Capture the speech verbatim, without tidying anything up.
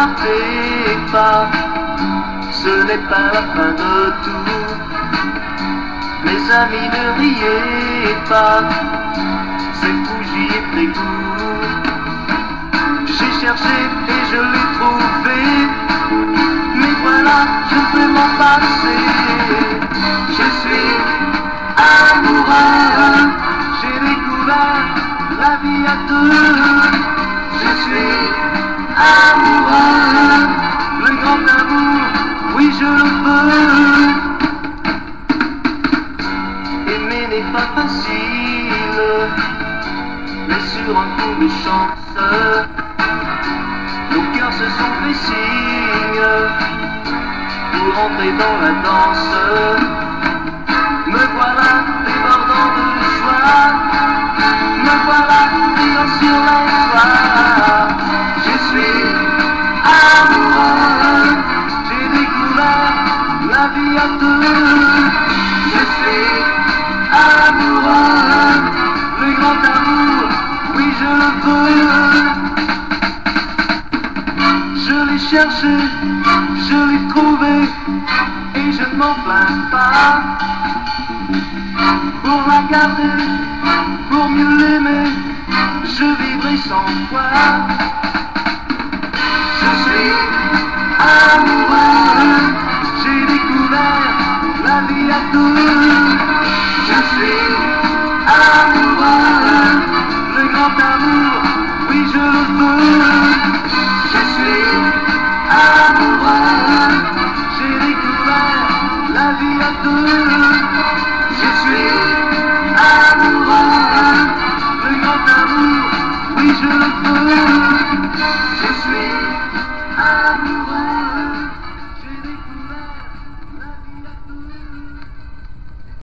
partez pas, ce n'est pas la fin de tout. Mes amis, ne riez pas, c'est fou, j'y ai pris goût. J'ai cherché et je l'ai trouvé, mais voilà, je peux m'en passer. Je suis amoureux, j'ai découvert la vie à deux. Je suis amoureux, le grand amour, oui je le veux. Aimer n'est pas facile, mais sur un coup de chance, nos cœurs se sont fait signe pour entrer dans la danse. Me voilà débordant de joie, me voilà brillant sur la joie. Je suis amoureux, j'ai découvert la vie à deux. Je suis amoureux, le grand amour, oui je le veux. Je l'ai cherché, je l'ai trouvé, et je ne m'en plains pas. Pour la garder, pour mieux l'aimer, je vivrai sans toi. Je suis amoureux, j'ai découvert la vie à deux. Je suis amoureux, le grand amour, oui je le veux. Je suis amoureux, j'ai découvert la vie à deux. Je suis amoureux, le grand amour, oui je le veux. Je suis